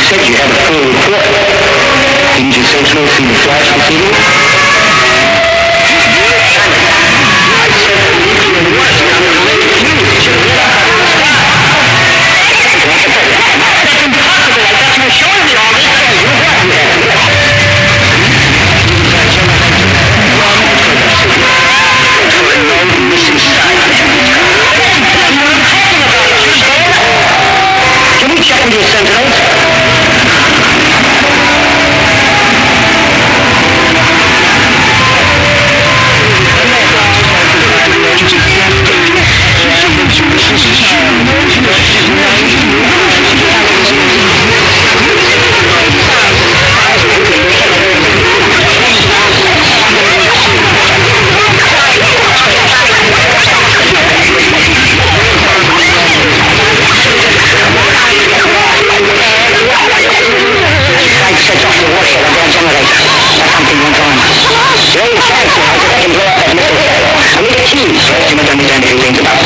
said you had a full report. Didn't you say so through the flash this evening? I said the nuclear was on the related fuse. It should have lit up out of the sky. That's impossible. I thought you were showing me all this. You what? You had it. Missing side. Can we check with your sentinels? Sets off the warhead on their generator. Something went on. Very fancy. I can blow up that missile. I need a key. First, you must understand a few things about